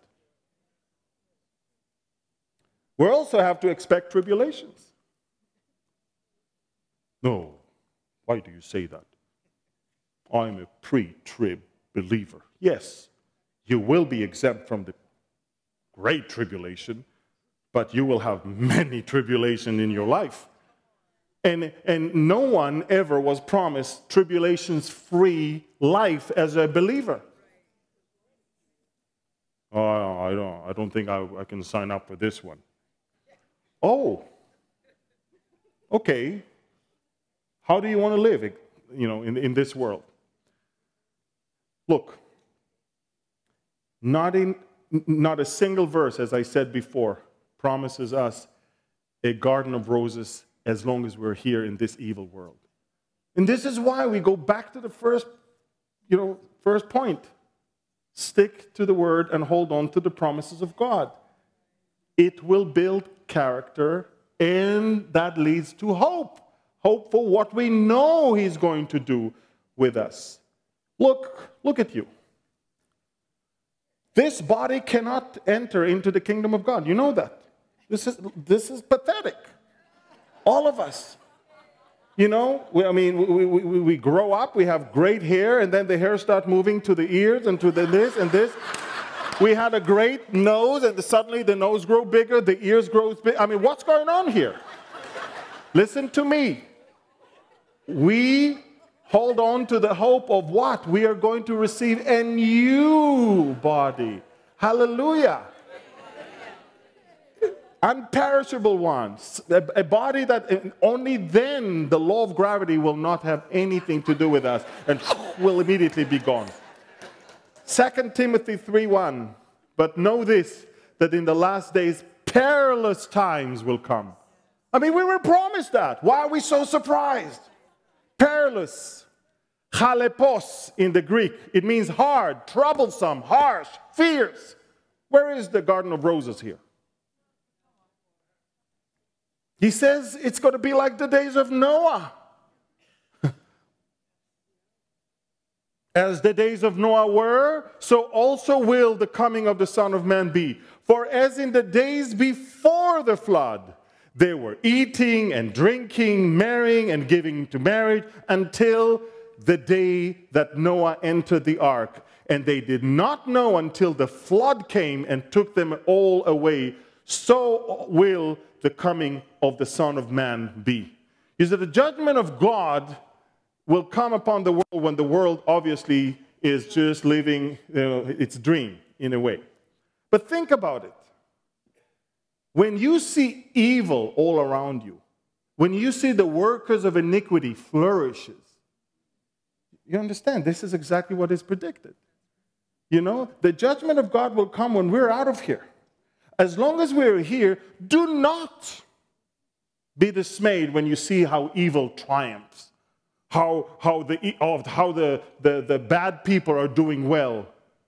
We also have to expect tribulations. No, why do you say that? I'm a pre-trib believer. Yes, you will be exempt from the great tribulation, but you will have many tribulations in your life. And no one ever was promised tribulations-free life as a believer. Oh, I don't think I can sign up for this one. Oh, okay. How do you want to live, in this world? Look, not a single verse, as I said before, promises us a garden of roses as long as we're here in this evil world. And this is why we go back to the first point. Stick to the word and hold on to the promises of God. It will build character, and that leads to hope. Hope for what we know he's going to do with us. Look at you. This body cannot enter into the kingdom of God. You know that. This is pathetic. All of us. We grow up, we have great hair, and then the hair starts moving to the ears and to this and this. We had a great nose, and suddenly the nose grows bigger, the ears grow big. I mean, what's going on here? Listen to me. We hold on to the hope of what? We are going to receive a new body. Hallelujah. Unperishable ones. A body that only then the law of gravity will not have anything to do with us and will immediately be gone. 2 Timothy 3:1. But know this, that in the last days perilous times will come. I mean, we were promised that. Why are we so surprised? Perilous. Chalepos in the Greek. It means hard, troublesome, harsh, fierce. Where is the garden of roses here? He says it's going to be like the days of Noah. As the days of Noah were, so also will the coming of the Son of Man be. For as in the days before the flood, they were eating and drinking, marrying and giving to marriage, until the day that Noah entered the ark. And they did not know until the flood came and took them all away. So will the coming of the Son of Man be. Is that the judgment of God will come upon the world when the world obviously is just living its dream in a way. But think about it. When you see evil all around you, when you see the workers of iniquity flourishes, you understand this is exactly what is predicted. The judgment of God will come when we're out of here. As long as we're here, do not be dismayed when you see how evil triumphs, how the bad people are doing well.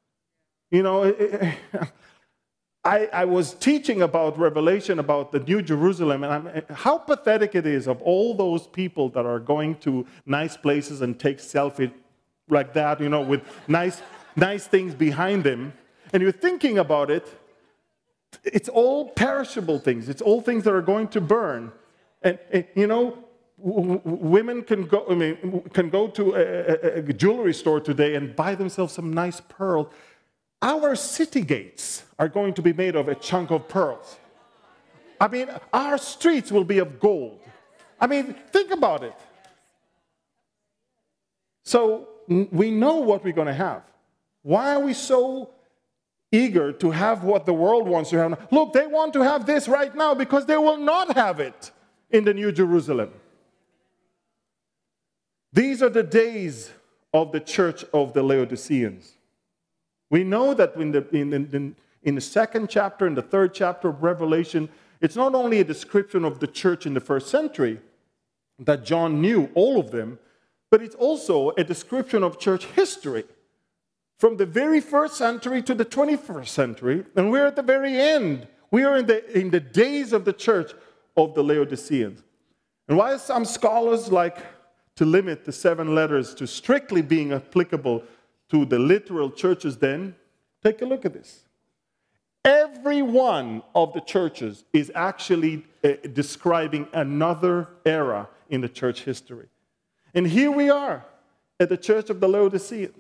I was teaching about Revelation, about the New Jerusalem, and how pathetic it is of all those people that are going to nice places and take selfies like that, with nice things behind them. and you're thinking about it, it's all perishable things. It's all things that are going to burn. And you know, women can go to a jewelry store today and buy themselves some nice pearls. Our city gates are going to be made of a chunk of pearls. I mean, our streets will be of gold. I mean, think about it. So we know what we're going to have. Why are we so eager to have what the world wants to have? Look, they want to have this right now because they will not have it in the New Jerusalem. These are the days of the church of the Laodiceans. We know that in the second chapter and the third chapter of Revelation, it's not only a description of the church in the first century, that John knew all of them, but it's also a description of church history from the very first century to the 21st century, and we're at the very end. We are in the days of the church of the Laodiceans. And while some scholars like to limit the 7 letters to strictly being applicable to the literal churches then, take a look at this. Every one of the churches is actually describing another era in the church history. And here we are at the church of the Laodiceans.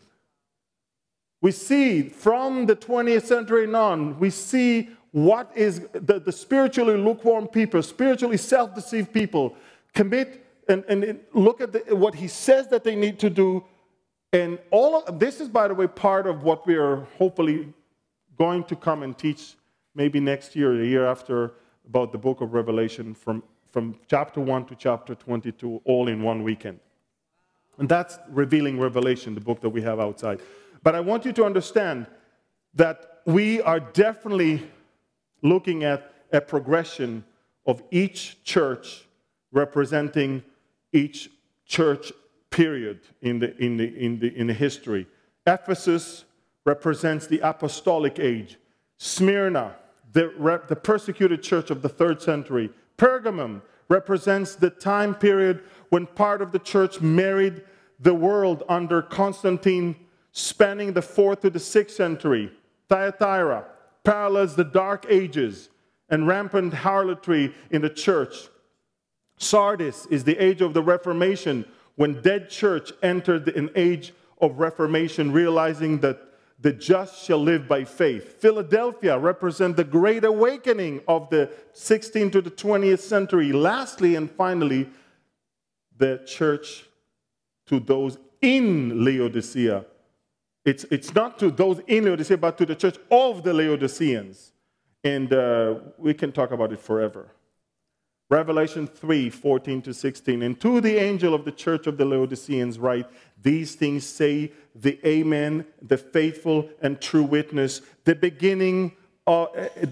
We see from the 20th century and on, we see what is the spiritually lukewarm people, spiritually self-deceived people commit and look at what he says that they need to do. And all of this is, by the way, part of what we are hopefully going to come and teach maybe next year or the year after about the book of Revelation from chapter 1 to chapter 22, all in one weekend. And that's Revealing Revelation, the book that we have outside. But I want you to understand that we are definitely looking at a progression of each church representing each church period in the history. Ephesus represents the apostolic age. Smyrna, the persecuted church of the 3rd century. Pergamum represents the time period when part of the church married the world under Constantine, spanning the 4th to the 6th century. Thyatira parallels the Dark Ages and rampant harlotry in the church. Sardis is the age of the Reformation, when dead church entered an age of Reformation, realizing that the just shall live by faith. Philadelphia represents the great awakening of the 16th to the 20th century. Lastly and finally, the church to those in Laodicea. It's not to those in Laodicea, but to the church of the Laodiceans. And we can talk about it forever. Revelation 3:14 to 16. And to the angel of the church of the Laodiceans write, these things say the Amen, the faithful and true witness, the beginning of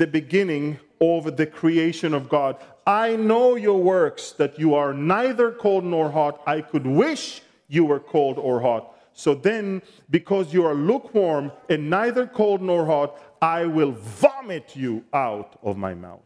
the creation of God. I know your works, that you are neither cold nor hot. I could wish you were cold or hot. So then, because you are lukewarm and neither cold nor hot, I will vomit you out of my mouth.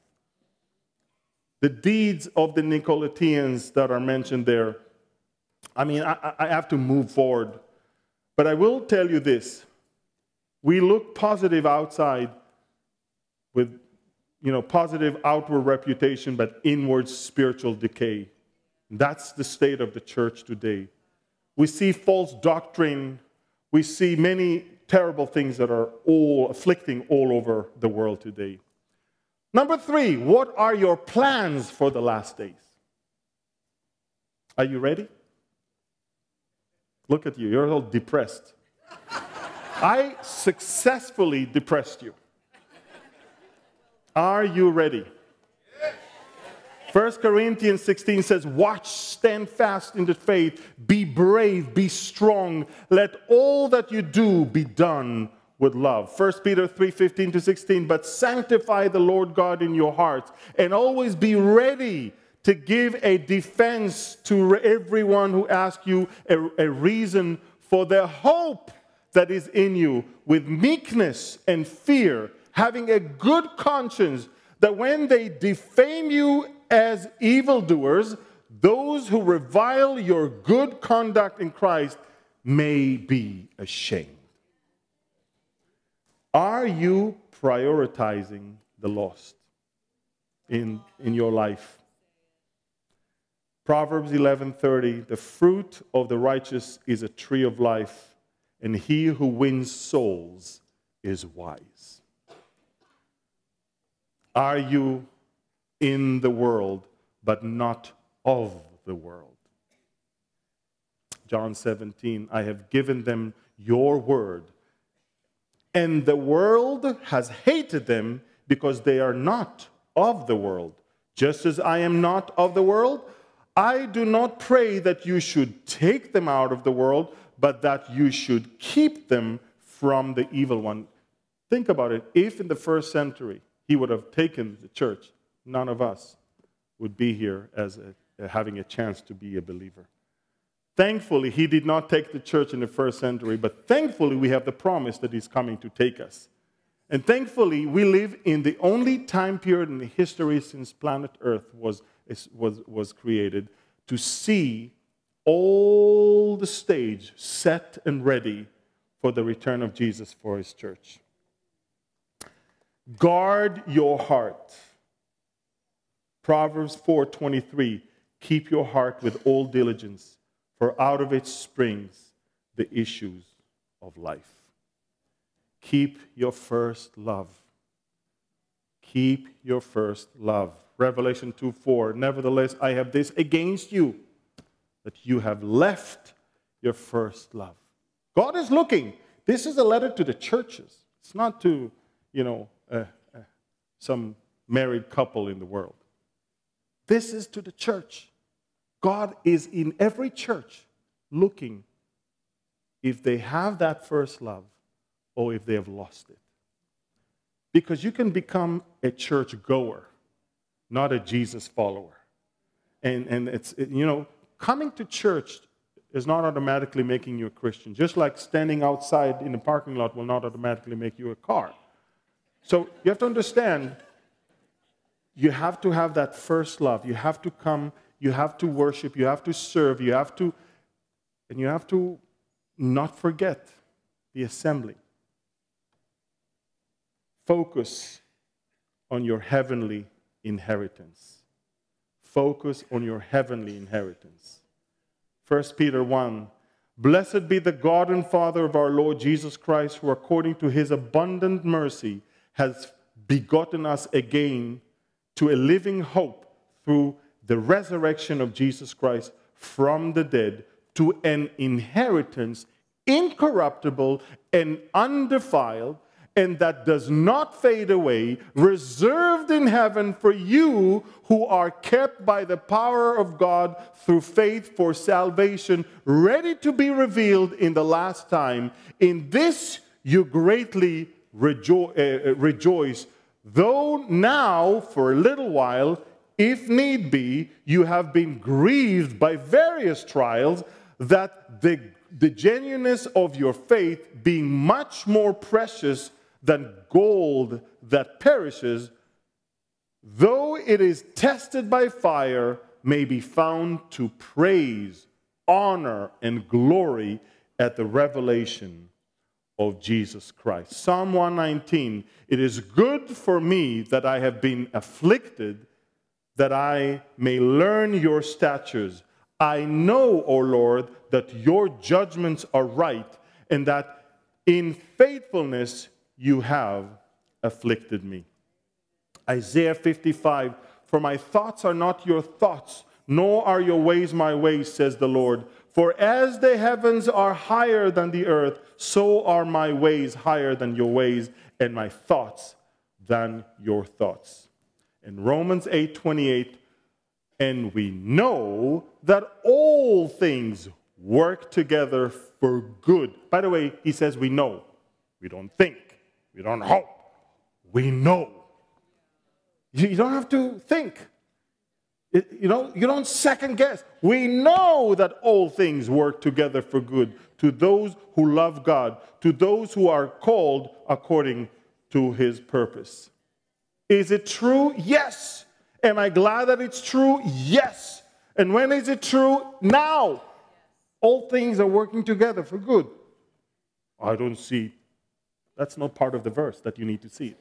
The deeds of the Nicolaitans that are mentioned there, I mean, I have to move forward. But I will tell you this. We look positive outside with, positive outward reputation, but inward spiritual decay. That's the state of the church today. We see false doctrine. We see many terrible things that are all afflicting all over the world today. Number 3, what are your plans for the last days? Are you ready? Look at you. You're all depressed. I successfully depressed you. Are you ready? 1 Corinthians 16 says, watch, stand fast in the faith, be brave, be strong. Let all that you do be done with love. 1 Peter 3:15 to 16, but sanctify the Lord God in your hearts, and always be ready to give a defense to everyone who asks you a reason for the hope that is in you, with meekness and fear, having a good conscience, that when they defame you as evildoers, those who revile your good conduct in Christ may be ashamed. Are you prioritizing the lost in your life? Proverbs 11:30, the fruit of the righteous is a tree of life, and he who wins souls is wise. Are you in the world, but not of the world? John 17, I have given them your word, and the world has hated them because they are not of the world. Just as I am not of the world, I do not pray that you should take them out of the world, but that you should keep them from the evil one. Think about it. If in the first century he would have taken the church, none of us would be here as having a chance to be a believer. Thankfully, he did not take the church in the first century, but thankfully we have the promise that he's coming to take us. And thankfully, we live in the only time period in the history since planet Earth was created to see all the stage set and ready for the return of Jesus for his church. Guard your heart. Proverbs 4:23, keep your heart with all diligence, for out of it springs the issues of life. Keep your first love. Keep your first love. Revelation 2:4, nevertheless, I have this against you, that you have left your first love. God is looking. This is a letter to the churches. It's not to, some married couple in the world. This is to the church. God is in every church looking if they have that first love or if they have lost it. Because you can become a church goer, not a Jesus follower. And coming to church is not automatically making you a Christian. Just like standing outside in the parking lot will not automatically make you a car. So you have to understand, you have to have that first love. You have to come, you have to worship, you have to serve, you have to not forget the assembly. Focus on your heavenly inheritance. Focus on your heavenly inheritance. 1 Peter 1, blessed be the God and Father of our Lord Jesus Christ, who according to his abundant mercy has begotten us again to a living hope through the resurrection of Jesus Christ from the dead, to an inheritance incorruptible and undefiled, and that does not fade away, reserved in heaven for you who are kept by the power of God through faith for salvation, ready to be revealed in the last time. In this you greatly rejoice, though now for a little while, if need be, you have been grieved by various trials, that the genuineness of your faith, being much more precious than gold that perishes, though it is tested by fire, may be found to praise, honor, and glory at the revelation of Jesus Christ. Psalm 119, it is good for me that I have been afflicted, that I may learn your statutes. I know, O Lord, that your judgments are right, and that in faithfulness you have afflicted me. Isaiah 55, for my thoughts are not your thoughts, nor are your ways my ways, says the Lord. For as the heavens are higher than the earth, so are my ways higher than your ways, and my thoughts than your thoughts. In Romans 8:28, and we know that all things work together for good. By the way, he says we know. We don't think. We don't hope. We know. You don't have to think. You don't second guess. We know that all things work together for good to those who love God, to those who are called according to his purpose. Is it true? Yes. Am I glad that it's true? Yes. And when is it true? Now. All things are working together for good. I don't see That's not part of the verse that you need to see it.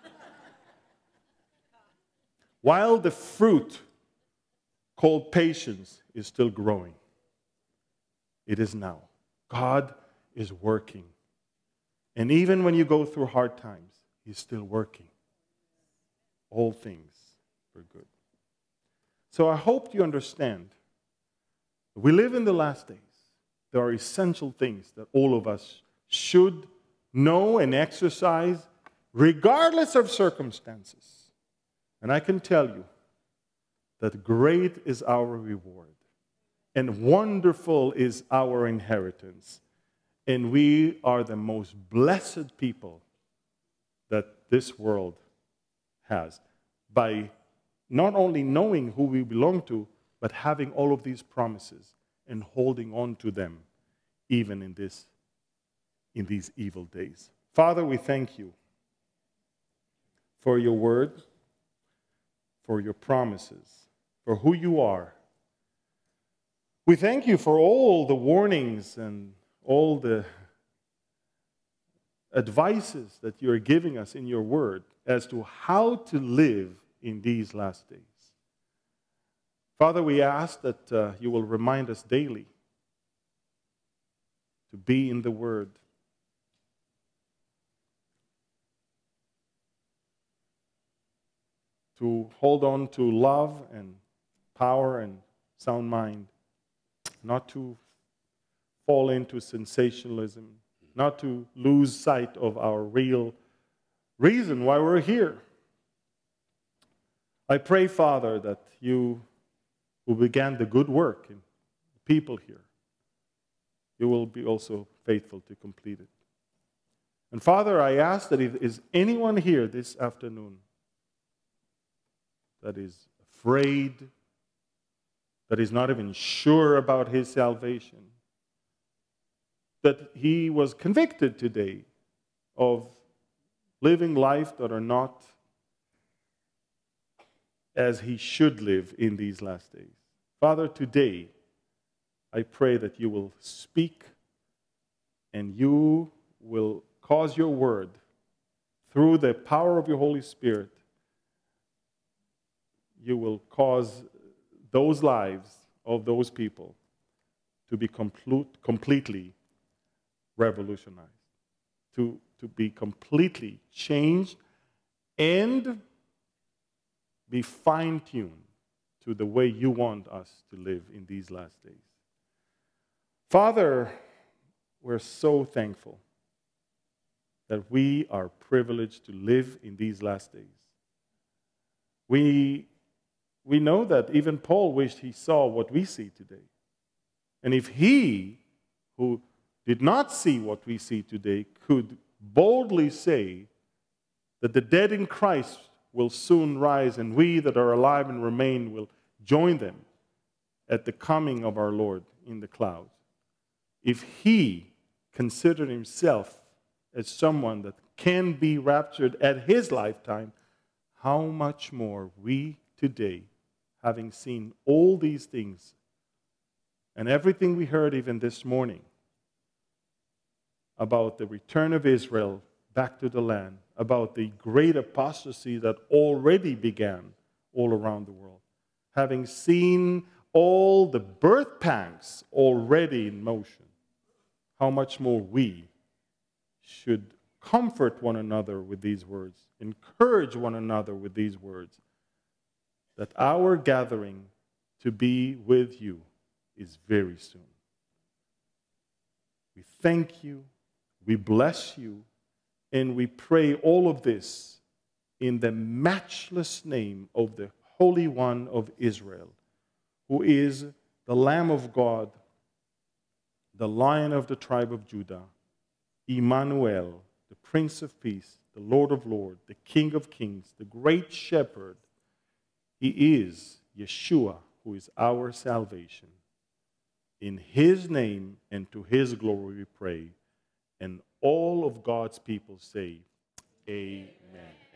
While the fruit called patience is still growing, it is now. God is working. And even when you go through hard times, He's still working. All things for good. So I hope you understand. We live in the last days. There are essential things that all of us should know and exercise regardless of circumstances. And I can tell you that great is our reward and wonderful is our inheritance. And we are the most blessed people that this world has by not only knowing who we belong to, but having all of these promises and holding on to them even in these evil days. Father, we thank you for your word, for your promises, for who you are. We thank you for all the warnings and all the advices that you are giving us in your word as to how to live in these last days. Father, we ask that you will remind us daily to be in the word, to hold on to love and power and sound mind, not to fall into sensationalism, not to lose sight of our real reason why we're here. I pray, Father, that you who began the good work in people here, you will be also faithful to complete it. And Father, I ask that if there is anyone here this afternoon that is afraid, that is not even sure about his salvation, that he was convicted today of living life that are not as he should live in these last days. Father, today, I pray that you will speak and you will cause your word through the power of your Holy Spirit. You will cause those lives of those people to be completely revolutionized, to be completely changed and be fine-tuned to the way you want us to live in these last days. Father, we're so thankful that we are privileged to live in these last days. We know that even Paul wished he saw what we see today. And if he, who did not see what we see today, could boldly say that the dead in Christ will soon rise, and we that are alive and remain will join them at the coming of our Lord in the clouds. If he considered himself as someone that can be raptured at his lifetime, how much more we today, having seen all these things and everything we heard even this morning about the return of Israel back to the land, about the great apostasy that already began all around the world, having seen all the birth pangs already in motion, how much more we should comfort one another with these words, encourage one another with these words, that our gathering to be with you is very soon. We thank you, we bless you, and we pray all of this in the matchless name of the Holy One of Israel, who is the Lamb of God, the Lion of the tribe of Judah, Emmanuel, the Prince of Peace, the Lord of Lords, the King of Kings, the Great Shepherd. He is Yeshua, who is our salvation. In his name and to his glory we pray. And all of God's people say, Amen.